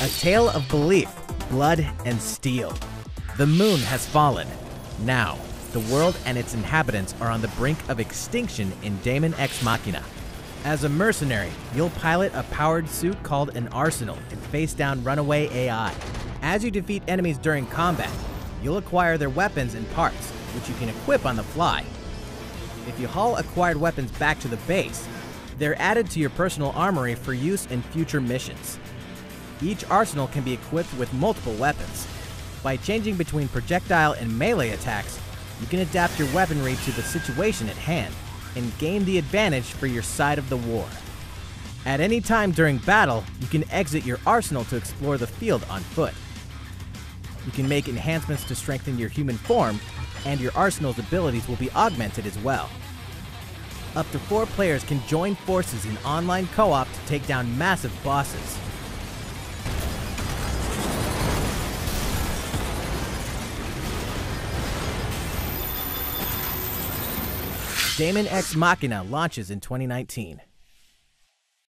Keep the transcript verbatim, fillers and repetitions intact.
A tale of belief, blood, and steel. The moon has fallen. Now, the world and its inhabitants are on the brink of extinction in Daemon X Machina. As a mercenary, you'll pilot a powered suit called an arsenal and face down runaway A I. As you defeat enemies during combat, you'll acquire their weapons and parts, which you can equip on the fly. If you haul acquired weapons back to the base, they're added to your personal armory for use in future missions. Each arsenal can be equipped with multiple weapons. By changing between projectile and melee attacks, you can adapt your weaponry to the situation at hand and gain the advantage for your side of the war. At any time during battle, you can exit your arsenal to explore the field on foot. You can make enhancements to strengthen your human form, and your arsenal's abilities will be augmented as well. Up to four players can join forces in online co-op to take down massive bosses. Daemon X Machina launches in twenty nineteen.